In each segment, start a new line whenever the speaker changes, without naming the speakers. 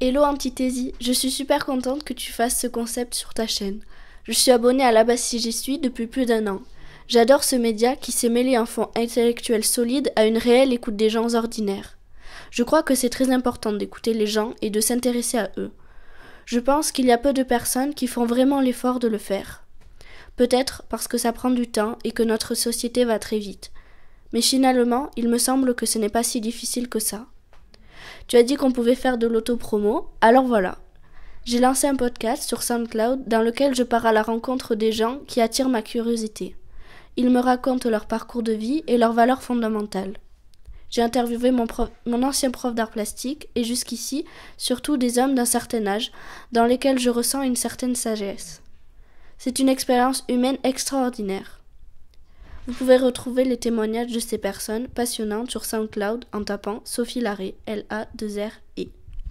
Hello Antithésie, je suis super contente que tu fasses ce concept sur ta chaîne. Je suis abonnée à Là-bas si j'y suis depuis plus d'1 an. J'adore ce média qui sait mêler un fond intellectuel solide à une réelle écoute des gens ordinaires. Je crois que c'est très important d'écouter les gens et de s'intéresser à eux. Je pense qu'il y a peu de personnes qui font vraiment l'effort de le faire. Peut-être parce que ça prend du temps et que notre société va très vite. Mais finalement, il me semble que ce n'est pas si difficile que ça. Tu as dit qu'on pouvait faire de l'autopromo, alors voilà. J'ai lancé un podcast sur SoundCloud dans lequel je pars à la rencontre des gens qui attirent ma curiosité. Ils me racontent leur parcours de vie et leurs valeurs fondamentales. J'ai interviewé mon ancien prof d'art plastique et jusqu'ici, surtout des hommes d'un certain âge, dans lesquels je ressens une certaine sagesse. C'est une expérience humaine extraordinaire. Vous pouvez retrouver les témoignages de ces personnes passionnantes sur SoundCloud en tapant Sophie Larrey, L-A-2-R-E.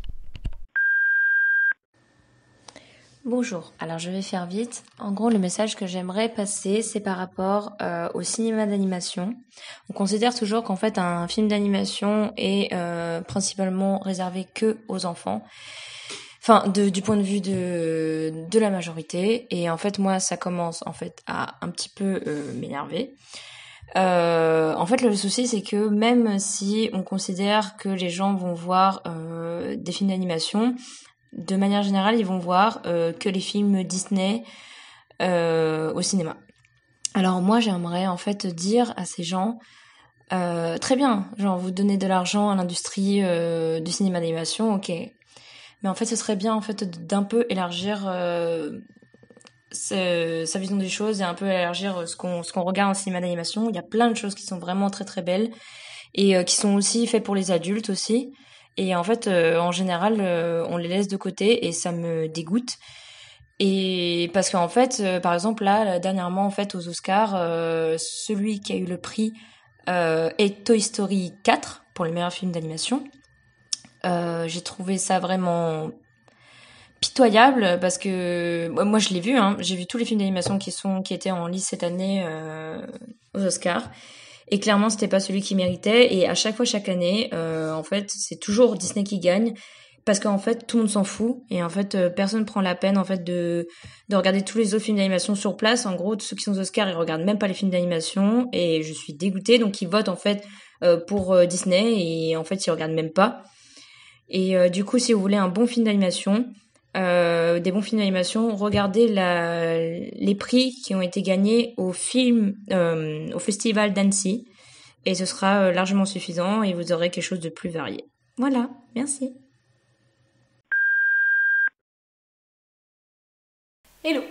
Bonjour, alors je vais faire vite. En gros, le message que j'aimerais passer, c'est par rapport au cinéma d'animation. On considère toujours qu'en fait un film d'animation est principalement réservé que aux enfants. Enfin, du point de vue de la majorité. Et en fait, moi, ça commence en fait à un petit peu m'énerver. En fait, le souci, c'est que même si on considère que les gens vont voir des films d'animation, de manière générale, ils vont voir que les films Disney au cinéma. Alors moi, j'aimerais en fait dire à ces gens, très bien, genre vous donnez de l'argent à l'industrie du cinéma d'animation, ok. Mais en fait, ce serait bien en fait d'un peu élargir sa vision des choses et un peu élargir ce qu'on regarde en cinéma d'animation. Il y a plein de choses qui sont vraiment très très belles et qui sont aussi faites pour les adultes aussi. Et en fait, en général, on les laisse de côté et ça me dégoûte. Et parce qu'en fait, par exemple, là, dernièrement, en fait, aux Oscars, celui qui a eu le prix est Toy Story 4 pour le meilleur film d'animation. J'ai trouvé ça vraiment pitoyable parce que moi je l'ai vu, hein, j'ai vu tous les films d'animation qui étaient en lice cette année aux Oscars. Et clairement, c'était pas celui qui méritait. Et à chaque fois, chaque année, en fait, c'est toujours Disney qui gagne. Parce qu'en fait, tout le monde s'en fout. Et en fait, personne prend la peine, en fait, de regarder tous les autres films d'animation sur place. En gros, ceux qui sont aux Oscars, ils regardent même pas les films d'animation. Et je suis dégoûtée. Donc, ils votent, en fait, pour Disney. Et en fait, ils regardent même pas. Et du coup, si vous voulez un bon film d'animation, des bons films d'animation, regardez les prix qui ont été gagnés au festival d'Annecy et ce sera largement suffisant et vous aurez quelque chose de plus varié. Voilà, merci.
Hello.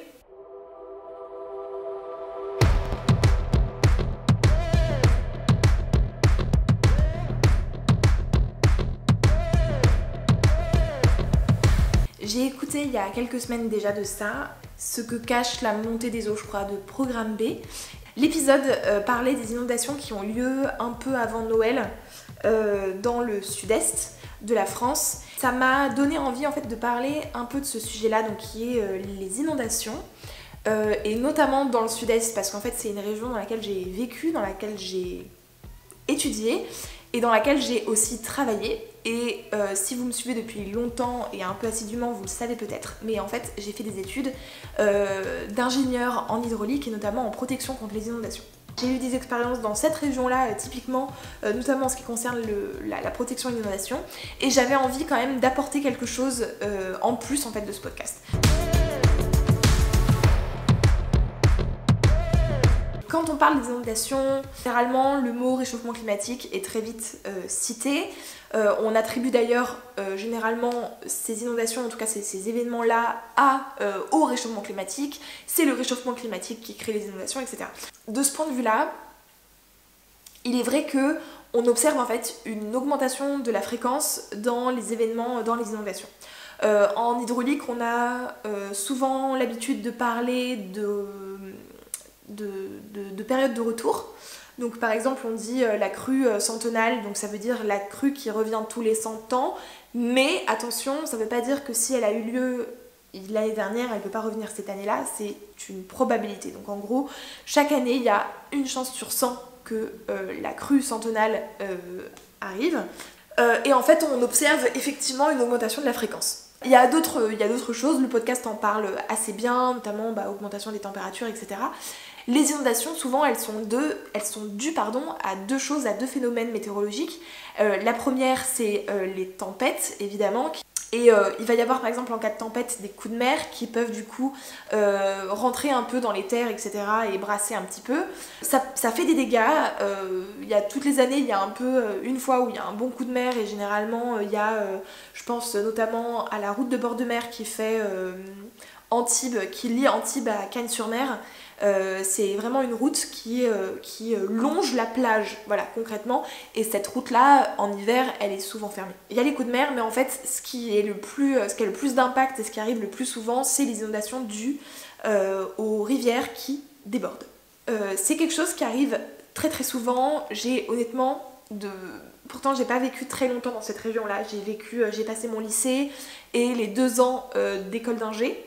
J'ai écouté il y a quelques semaines déjà de ça, ce que cache la montée des eaux, je crois, de Programme B. L'épisode parlait des inondations qui ont lieu un peu avant Noël dans le sud-est de la France. Ça m'a donné envie en fait de parler un peu de ce sujet-là, donc qui est les inondations. Et notamment dans le sud-est, parce qu'en fait c'est une région dans laquelle j'ai vécu, dans laquelle j'ai étudié et dans laquelle j'ai aussi travaillé. Et si vous me suivez depuis longtemps et un peu assidûment, vous le savez peut-être, mais en fait j'ai fait des études d'ingénieur en hydraulique et notamment en protection contre les inondations. J'ai eu des expériences dans cette région-là, typiquement, notamment en ce qui concerne la protection des inondations, et j'avais envie quand même d'apporter quelque chose en plus en fait de ce podcast. Quand on parle des inondations, généralement le mot réchauffement climatique est très vite cité. On attribue d'ailleurs généralement ces inondations, en tout cas ces événements-là, au réchauffement climatique. C'est le réchauffement climatique qui crée les inondations, etc. De ce point de vue-là, il est vrai qu'on observe en fait une augmentation de la fréquence dans les événements, dans les inondations. En hydraulique, on a souvent l'habitude de parler de période de retour. Donc par exemple on dit la crue centennale, donc ça veut dire la crue qui revient tous les 100 ans, mais attention, ça veut pas dire que si elle a eu lieu l'année dernière, elle peut pas revenir cette année-là, c'est une probabilité. Donc en gros, chaque année il y a une chance sur 100 que la crue centennale arrive. Et en fait on observe effectivement une augmentation de la fréquence. Il y a d'autres choses, le podcast en parle assez bien, notamment augmentation des températures, etc. Les inondations, souvent, elles sont dues à deux choses, à deux phénomènes météorologiques. La première, c'est les tempêtes, évidemment. Et il va y avoir par exemple en cas de tempête des coups de mer qui peuvent du coup rentrer un peu dans les terres, etc. et brasser un petit peu. Ça fait des dégâts. Toutes les années, il y a un peu une fois où il y a un bon coup de mer et généralement il y a, je pense notamment à la route de bord de mer qui fait Antibes, qui lie Antibes à Cagnes-sur-Mer. C'est vraiment une route qui longe la plage, voilà, concrètement, et cette route là en hiver elle est souvent fermée. Il y a les coups de mer, mais en fait ce qui a le plus d'impact et ce qui arrive le plus souvent, c'est les inondations dues aux rivières qui débordent. C'est quelque chose qui arrive très très souvent. Pourtant j'ai pas vécu très longtemps dans cette région là, j'ai passé mon lycée et les 2 ans d'école d'ingé.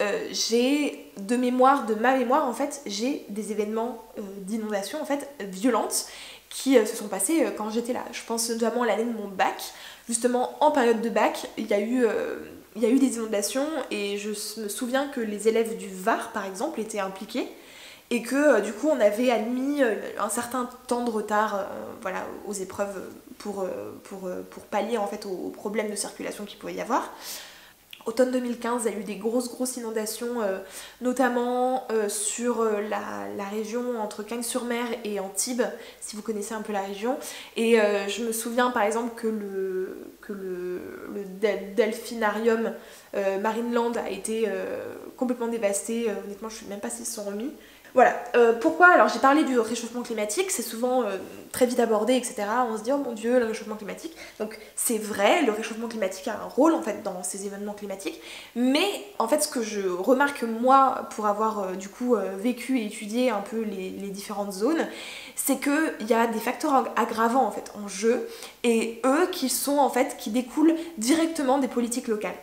De ma mémoire en fait, j'ai des événements d'inondation en fait violentes qui se sont passés quand j'étais là. Je pense notamment à l'année de mon bac, justement en période de bac, il y a eu des inondations et je me souviens que les élèves du Var par exemple étaient impliqués et que du coup on avait admis un certain temps de retard aux épreuves pour pallier en fait aux problèmes de circulation qu'il pouvait y avoir. Automne 2015, il y a eu des grosses inondations, notamment sur la région entre Cagnes-sur-Mer et Antibes, si vous connaissez un peu la région. Et je me souviens par exemple que le delphinarium Marineland a été complètement dévasté. Honnêtement, je ne sais même pas s'ils se sont remis. Voilà, pourquoi? Alors j'ai parlé du réchauffement climatique, c'est souvent très vite abordé, etc. On se dit, oh mon dieu, le réchauffement climatique. Donc c'est vrai, le réchauffement climatique a un rôle en fait dans ces événements climatiques, mais en fait ce que je remarque moi, pour avoir vécu et étudié un peu les différentes zones, c'est qu'il y a des facteurs aggravants en fait en jeu, et eux qui découlent directement des politiques locales.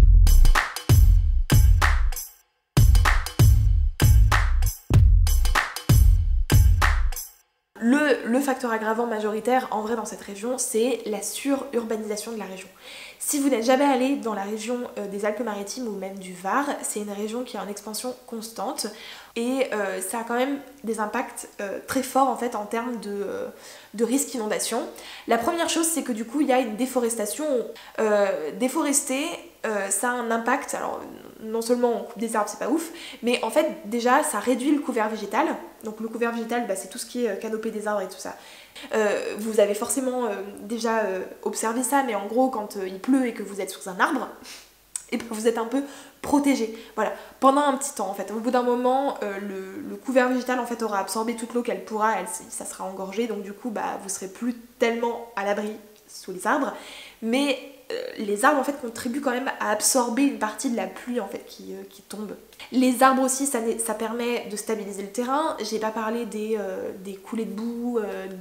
Le facteur aggravant majoritaire en vrai dans cette région, c'est la sururbanisation de la région. Si vous n'êtes jamais allé dans la région des Alpes-Maritimes ou même du Var, c'est une région qui est en expansion constante et ça a quand même des impacts très forts en fait en termes de risque d'inondation. La première chose, c'est que du coup il y a une déforestation. Déforester, ça a un impact, alors non seulement on coupe des arbres, c'est pas ouf, mais en fait déjà ça réduit le couvert végétal. Donc le couvert végétal, c'est tout ce qui est canopée des arbres et tout ça. Vous avez forcément déjà observé ça, mais en gros quand il pleut et que vous êtes sous un arbre, et vous êtes un peu protégé, voilà, pendant un petit temps en fait. Au bout d'un moment, le couvert végétal en fait aura absorbé toute l'eau qu'elle pourra, ça sera engorgé, donc du coup vous serez plus tellement à l'abri sous les arbres, mais les arbres en fait contribuent quand même à absorber une partie de la pluie en fait qui tombe. Les arbres aussi, ça permet de stabiliser le terrain. J'ai pas parlé des coulées de boue,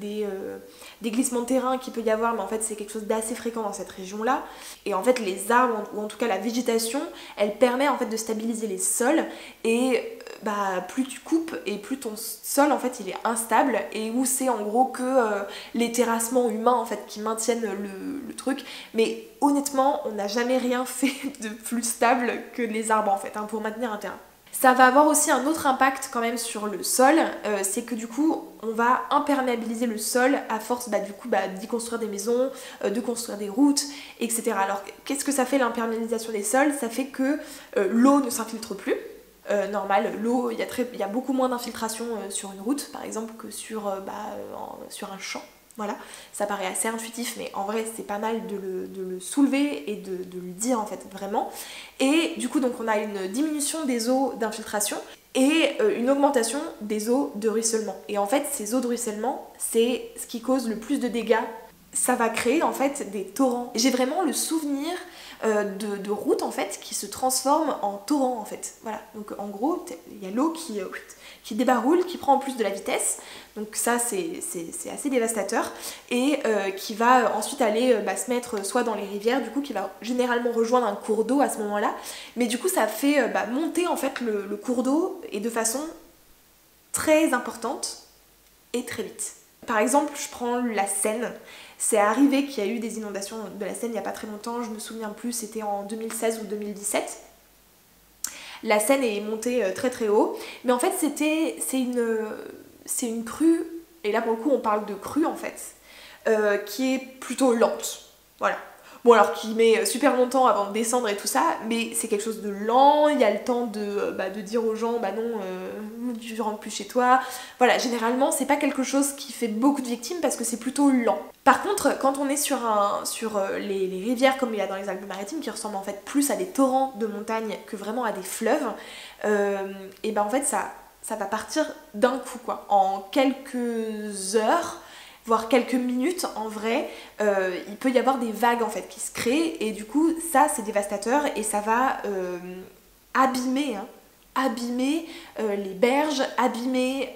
des glissements de terrain qu'il peut y avoir, mais en fait c'est quelque chose d'assez fréquent dans cette région là. Et en fait les arbres, ou en tout cas la végétation, elle permet en fait de stabiliser les sols, et plus tu coupes et plus ton sol en fait il est instable, et où c'est en gros que les terrassements humains en fait qui maintiennent le truc. Mais honnêtement on n'a jamais rien fait de plus stable que les arbres en fait pour maintenir un terrain. Ça va avoir aussi un autre impact quand même sur le sol, c'est que du coup on va imperméabiliser le sol à force d'y construire des maisons, de construire des routes, etc. Alors qu'est-ce que ça fait l'imperméabilisation des sols? Ça fait que l'eau ne s'infiltre plus. Normal, l'eau, il y a beaucoup moins d'infiltration sur une route par exemple que sur un champ. Voilà, ça paraît assez intuitif, mais en vrai c'est pas mal de le soulever et de le dire en fait vraiment. Et du coup donc on a une diminution des eaux d'infiltration et une augmentation des eaux de ruissellement. Et en fait ces eaux de ruissellement, c'est ce qui cause le plus de dégâts. Ça va créer en fait des torrents. J'ai vraiment le souvenir de routes en fait qui se transforment en torrents en fait. Voilà, donc en gros il y a l'eau qui débaroule, qui prend en plus de la vitesse, donc ça c'est assez dévastateur, et qui va ensuite aller se mettre soit dans les rivières, du coup qui va généralement rejoindre un cours d'eau à ce moment là, mais du coup ça fait monter en fait le cours d'eau, et de façon très importante et très vite. Par exemple, je prends la Seine. C'est arrivé qu'il y a eu des inondations de la Seine il n'y a pas très longtemps, je me souviens plus, c'était en 2016 ou 2017. La Seine est montée très très haut, mais en fait c'est une crue, et là pour le coup on parle de crue en fait, qui est plutôt lente, voilà. Bon alors qui met super longtemps avant de descendre et tout ça, mais c'est quelque chose de lent, il y a le temps de dire aux gens bah non, tu rentres plus chez toi. Voilà, généralement c'est pas quelque chose qui fait beaucoup de victimes parce que c'est plutôt lent. Par contre, quand on est sur les rivières comme il y a dans les Alpes-Maritimes qui ressemblent en fait plus à des torrents de montagne que vraiment à des fleuves, et ben en fait ça va partir d'un coup quoi, en quelques heures voire quelques minutes en vrai, il peut y avoir des vagues en fait qui se créent et du coup ça c'est dévastateur et ça va abîmer les berges, abîmer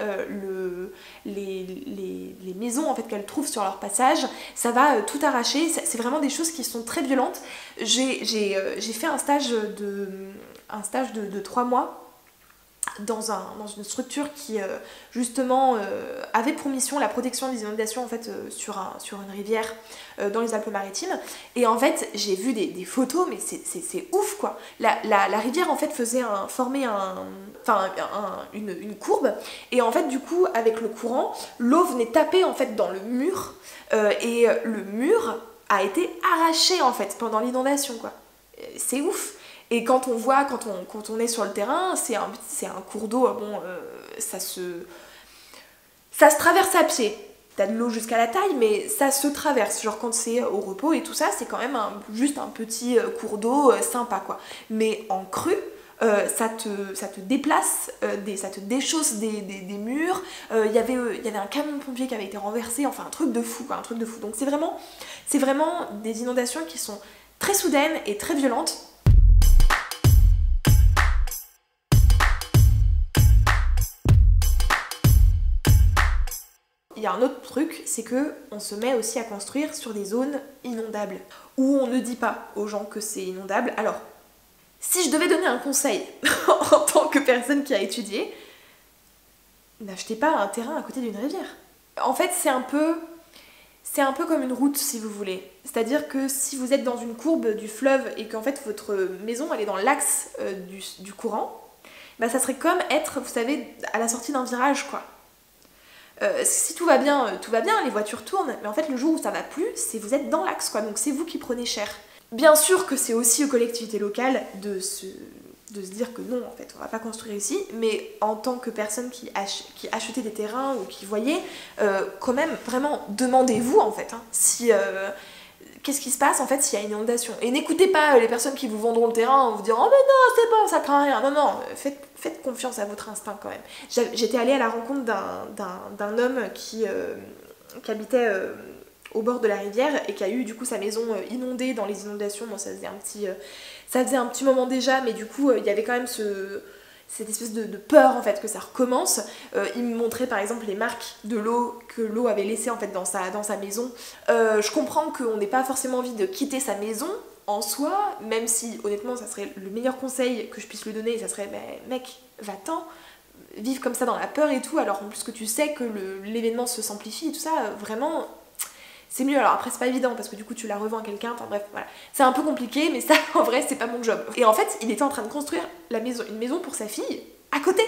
les maisons en fait qu'elles trouvent sur leur passage, ça va tout arracher, c'est vraiment des choses qui sont très violentes. J'ai fait un stage de 3 mois dans une structure qui justement avait pour mission la protection des inondations en fait sur une rivière dans les Alpes-Maritimes et en fait j'ai vu des photos mais c'est ouf quoi. La rivière en fait formait une courbe et en fait du coup avec le courant l'eau venait taper en fait dans le mur et le mur a été arraché en fait pendant l'inondation quoi. C'est ouf. Et quand on est sur le terrain, c'est un cours d'eau, bon, ça se traverse à pied. T'as de l'eau jusqu'à la taille, mais ça se traverse. Genre quand c'est au repos et tout ça, c'est quand même juste un petit cours d'eau sympa, quoi. Mais en crue, ça te déplace, ça te déchausse des murs. Il y avait un camion de pompiers qui avait été renversé, enfin un truc de fou, quoi, un truc de fou. Donc c'est vraiment des inondations qui sont très soudaines et très violentes. Il y a un autre truc, c'est que on se met aussi à construire sur des zones inondables, où on ne dit pas aux gens que c'est inondable. Alors, si je devais donner un conseil en tant que personne qui a étudié, n'achetez pas un terrain à côté d'une rivière. En fait, c'est un peu comme une route, si vous voulez. C'est-à-dire que si vous êtes dans une courbe du fleuve et qu'en fait votre maison elle est dans l'axe du courant, bah ça serait comme être, vous savez, à la sortie d'un virage, quoi. Si tout va bien, les voitures tournent, mais en fait le jour où ça va plus, c'est vous êtes dans l'axe quoi, donc c'est vous qui prenez cher. Bien sûr que c'est aussi aux collectivités locales de se dire que non, en fait, on va pas construire ici, mais en tant que personne qui achetait des terrains ou qui voyait, quand même, vraiment, demandez-vous en fait, hein, si... qu'est-ce qui se passe en fait s'il y a une inondation. Et n'écoutez pas les personnes qui vous vendront le terrain en vous disant « Oh mais non, c'est bon, ça craint rien ». Non, faites confiance à votre instinct quand même. J'étais allée à la rencontre d'un homme qui habitait au bord de la rivière et qui a eu du coup sa maison inondée dans les inondations. Bon, ça faisait un petit moment déjà, mais du coup il y avait quand même cette espèce de peur en fait que ça recommence. Il me montrait par exemple les marques de l'eau que l'eau avait laissées en fait dans sa maison. Je comprends qu'on n'ait pas forcément envie de quitter sa maison en soi, même si honnêtement ça serait le meilleur conseil que je puisse lui donner, ça serait mec, va-t'en, vivre comme ça dans la peur et tout, alors en plus que tu sais que l'événement se s'amplifie et tout ça, vraiment c'est mieux. Alors après c'est pas évident parce que du coup tu la revends à quelqu'un, enfin bref voilà, c'est un peu compliqué mais ça en vrai c'est pas mon job. Et en fait il était en train de construire une maison pour sa fille à côté.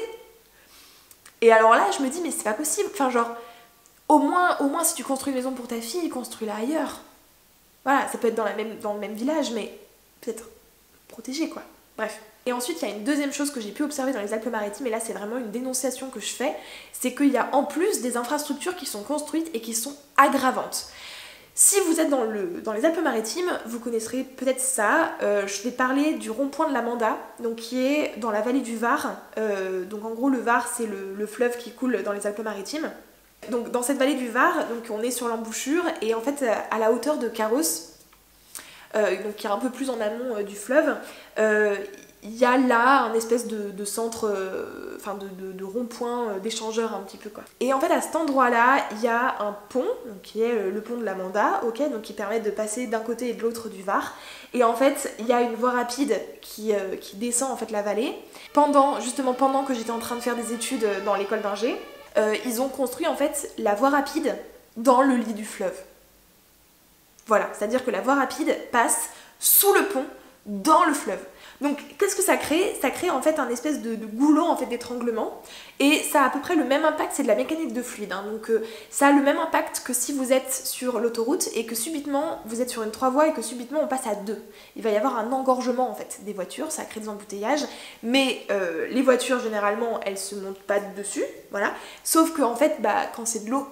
Et alors là je me dis mais c'est pas possible, enfin genre au moins si tu construis une maison pour ta fille, construis-la ailleurs. Voilà, ça peut être dans le même village mais peut-être protégé quoi. Bref. Et ensuite il y a une deuxième chose que j'ai pu observer dans les Alpes-Maritimes, et là c'est vraiment une dénonciation que je fais, c'est qu'il y a en plus des infrastructures qui sont construites et qui sont aggravantes. Si vous êtes dans les Alpes-Maritimes, vous connaisserez peut-être ça. Je vais parler du rond-point de la Manda, donc qui est dans la vallée du Var. Donc en gros le Var c'est le fleuve qui coule dans les Alpes-Maritimes. Donc dans cette vallée du Var, donc on est sur l'embouchure et en fait à la hauteur de Carros, donc qui est un peu plus en amont du fleuve, il y a là un espèce de centre, enfin de rond-point, d'échangeur un petit peu quoi. Et en fait à cet endroit-là, il y a un pont, donc, qui est le pont de la Manda, ok, donc qui permet de passer d'un côté et de l'autre du Var. Et en fait, il y a une voie rapide qui descend en fait la vallée. Pendant que j'étais en train de faire des études dans l'école d'ingé, ils ont construit en fait la voie rapide dans le lit du fleuve. Voilà, c'est-à-dire que la voie rapide passe sous le pont dans le fleuve. Donc qu'est-ce que ça crée? Ça crée en fait un espèce de goulot en fait d'étranglement, et ça a à peu près le même impact, c'est de la mécanique de fluide, hein. Donc ça a le même impact que si vous êtes sur l'autoroute et que subitement vous êtes sur une 3 voies et que subitement on passe à 2. Il va y avoir un engorgement en fait des voitures, ça crée des embouteillages, mais les voitures généralement elles se montent pas dessus, voilà. Sauf que en fait quand c'est de l'eau,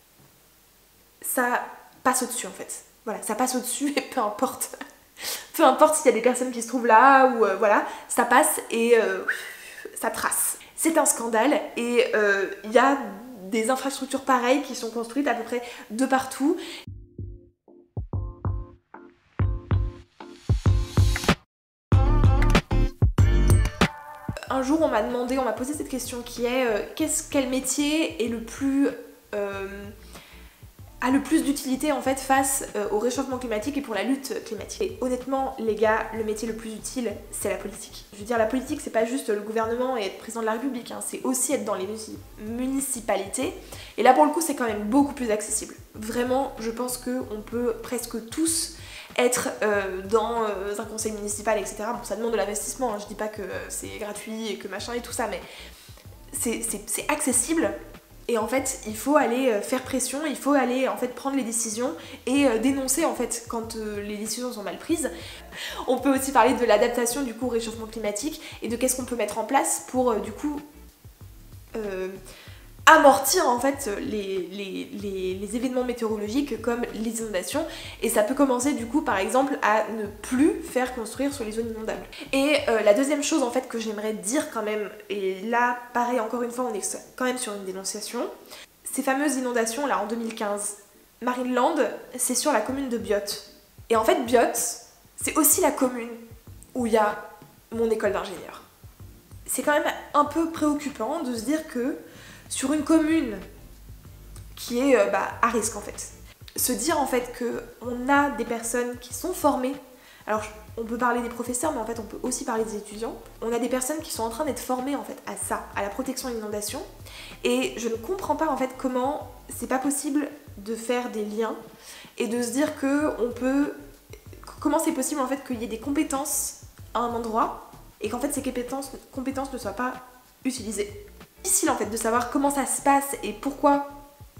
ça passe au-dessus en fait. Voilà, ça passe au-dessus et peu importe. Peu importe s'il y a des personnes qui se trouvent là ou voilà, ça passe et ça trace. C'est un scandale et il y a des infrastructures pareilles qui sont construites à peu près de partout. Un jour on m'a posé cette question qui est quel métier est le plus a le plus d'utilité en fait face au réchauffement climatique et pour la lutte climatique. Et honnêtement les gars, le métier le plus utile c'est la politique. Je veux dire, la politique c'est pas juste le gouvernement et être président de la République, hein, c'est aussi être dans les municipalités, et là pour le coup c'est quand même beaucoup plus accessible. Vraiment, je pense qu'on peut presque tous être dans un conseil municipal, etc. Bon, ça demande de l'investissement, hein, je dis pas que c'est gratuit et que machin et tout ça, mais c'est accessible. Et en fait, il faut aller faire pression, il faut aller en fait prendre les décisions et dénoncer en fait quand les décisions sont mal prises. On peut aussi parler de l'adaptation du coup au réchauffement climatique et de qu'est-ce qu'on peut mettre en place pour du coup amortir en fait les événements météorologiques comme les inondations, et ça peut commencer du coup par exemple à ne plus faire construire sur les zones inondables. Et la deuxième chose en fait que j'aimerais dire quand même, et là pareil encore une fois on est quand même sur une dénonciation, ces fameuses inondations là en 2015, Marineland, c'est sur la commune de Biot. Et en fait Biot, c'est aussi la commune où il y a mon école d'ingénieur. C'est quand même un peu préoccupant de se dire que sur une commune qui est à risque en fait, se dire en fait qu'on a des personnes qui sont formées, alors on peut parler des professeurs mais en fait on peut aussi parler des étudiants, on a des personnes qui sont en train d'être formées en fait à ça, à la protection des inondations, et je ne comprends pas en fait comment c'est pas possible de faire des liens et de se dire que on peut, comment c'est possible en fait qu'il y ait des compétences à un endroit et qu'en fait ces compétences ne soient pas utilisées. Difficile en fait de savoir comment ça se passe et pourquoi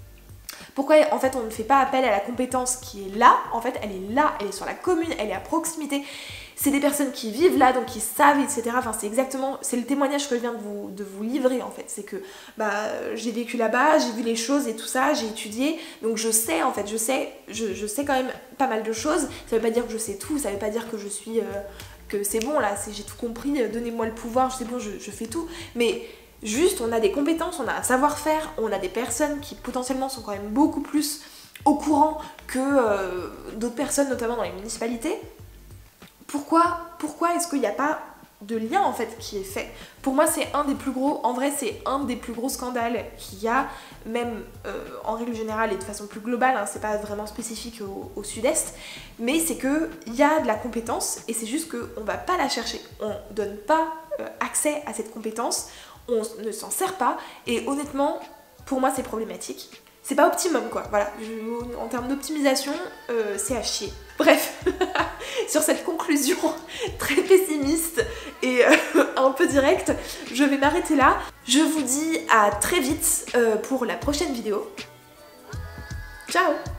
en fait on ne fait pas appel à la compétence qui est là. En fait elle est là, elle est sur la commune, elle est à proximité, c'est des personnes qui vivent là donc qui savent, etc. Enfin c'est le témoignage que je viens de vous livrer en fait, c'est que j'ai vécu là-bas, j'ai vu les choses et tout ça, j'ai étudié, donc je sais en fait, je sais quand même pas mal de choses. Ça veut pas dire que je sais tout, ça veut pas dire que je suis que c'est bon là, j'ai tout compris, donnez-moi le pouvoir, c'est bon, je fais tout, mais juste, on a des compétences, on a un savoir-faire, on a des personnes qui potentiellement sont quand même beaucoup plus au courant que d'autres personnes, notamment dans les municipalités. Pourquoi est-ce qu'il n'y a pas de lien en fait qui est fait? Pour moi c'est un des plus gros, en vrai c'est un des plus gros scandales qu'il y a, même en règle générale et de façon plus globale, hein, c'est pas vraiment spécifique au sud-est, mais c'est qu'il y a de la compétence et c'est juste qu'on va pas la chercher, on donne pas accès à cette compétence, on ne s'en sert pas, et honnêtement pour moi c'est problématique. C'est pas optimum quoi, voilà, en termes d'optimisation c'est à chier. Bref, sur cette conclusion très pessimiste et un peu directe, je vais m'arrêter là. Je vous dis à très vite pour la prochaine vidéo. Ciao!